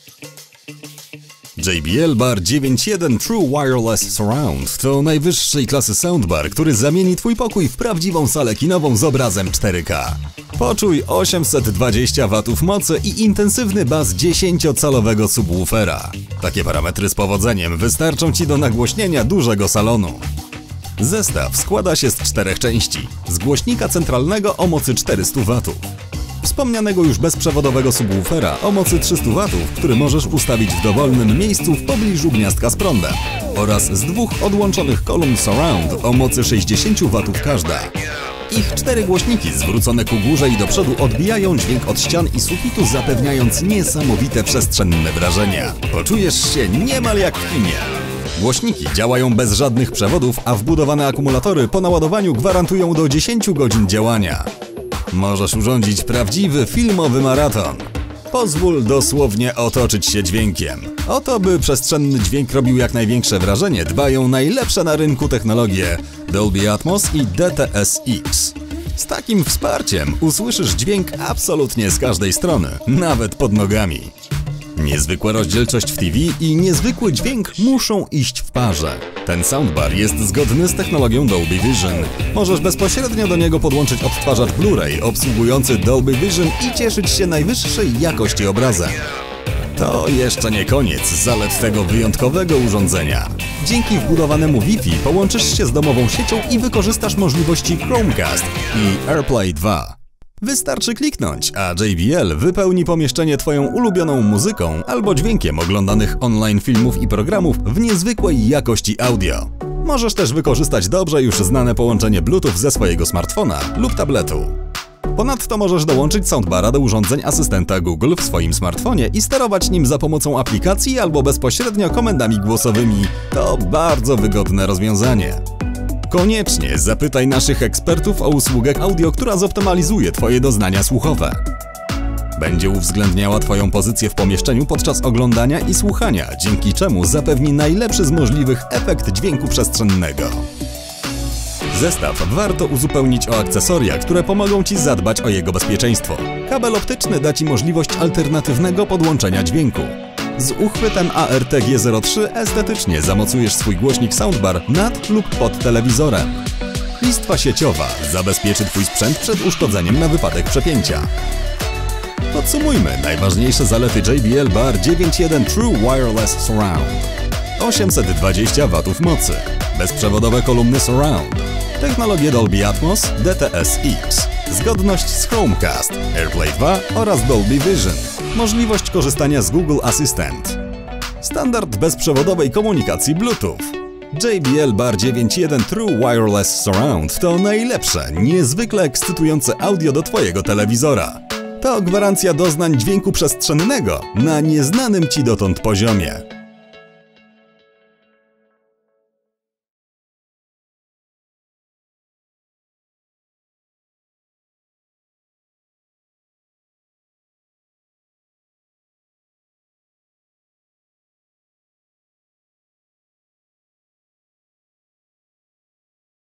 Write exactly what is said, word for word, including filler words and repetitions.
J B L Bar dziewięć jeden True Wireless Surround to najwyższej klasy soundbar, który zamieni Twój pokój w prawdziwą salę kinową z obrazem cztery K. Poczuj osiemset dwadzieścia watów mocy i intensywny bas dziesięciocalowego subwoofera. Takie parametry z powodzeniem wystarczą Ci do nagłośnienia dużego salonu. Zestaw składa się z czterech części. Z głośnika centralnego o mocy czterysta watów. Wspomnianego już bezprzewodowego subwoofera o mocy trzysta watów, który możesz ustawić w dowolnym miejscu w pobliżu gniazdka z prądem, oraz z dwóch odłączonych kolumn surround o mocy sześćdziesiąt watów każda. Ich cztery głośniki zwrócone ku górze i do przodu odbijają dźwięk od ścian i sufitu, zapewniając niesamowite przestrzenne wrażenia. Poczujesz się niemal jak w kinie. Głośniki działają bez żadnych przewodów, a wbudowane akumulatory po naładowaniu gwarantują do dziesięciu godzin działania. Możesz urządzić prawdziwy filmowy maraton. Pozwól dosłownie otoczyć się dźwiękiem. O to, by przestrzenny dźwięk robił jak największe wrażenie, dbają najlepsze na rynku technologie Dolby Atmos i D T S X. Z takim wsparciem usłyszysz dźwięk absolutnie z każdej strony, nawet pod nogami. Niezwykła rozdzielczość w T V i niezwykły dźwięk muszą iść w parze. Ten soundbar jest zgodny z technologią Dolby Vision. Możesz bezpośrednio do niego podłączyć odtwarzacz Blu-ray obsługujący Dolby Vision i cieszyć się najwyższej jakości obrazem. To jeszcze nie koniec zalet tego wyjątkowego urządzenia. Dzięki wbudowanemu Wi-Fi połączysz się z domową siecią i wykorzystasz możliwości Chromecast i AirPlay dwa. Wystarczy kliknąć, a J B L wypełni pomieszczenie Twoją ulubioną muzyką albo dźwiękiem oglądanych online filmów i programów w niezwykłej jakości audio. Możesz też wykorzystać dobrze już znane połączenie Bluetooth ze swojego smartfona lub tabletu. Ponadto możesz dołączyć soundbara do urządzeń asystenta Google w swoim smartfonie i sterować nim za pomocą aplikacji albo bezpośrednio komendami głosowymi. To bardzo wygodne rozwiązanie. Koniecznie zapytaj naszych ekspertów o usługę audio, która zoptymalizuje Twoje doznania słuchowe. Będzie uwzględniała Twoją pozycję w pomieszczeniu podczas oglądania i słuchania, dzięki czemu zapewni najlepszy z możliwych efekt dźwięku przestrzennego. Zestaw warto uzupełnić o akcesoria, które pomogą Ci zadbać o jego bezpieczeństwo. Kabel optyczny da Ci możliwość alternatywnego podłączenia dźwięku. Z uchwytem A R T G zero trzy estetycznie zamocujesz swój głośnik soundbar nad lub pod telewizorem. Listwa sieciowa zabezpieczy Twój sprzęt przed uszkodzeniem na wypadek przepięcia. Podsumujmy najważniejsze zalety J B L Bar dziewięć jeden True Wireless Surround. osiemset dwadzieścia watów mocy. Bezprzewodowe kolumny surround. Technologię Dolby Atmos, D T S X. Zgodność z Chromecast, AirPlay dwa oraz Dolby Vision. Możliwość korzystania z Google Assistant. Standard bezprzewodowej komunikacji Bluetooth. J B L Bar dziewięć jeden True Wireless Surround to najlepsze, niezwykle ekscytujące audio do Twojego telewizora. To gwarancja doznań dźwięku przestrzennego na nieznanym Ci dotąd poziomie.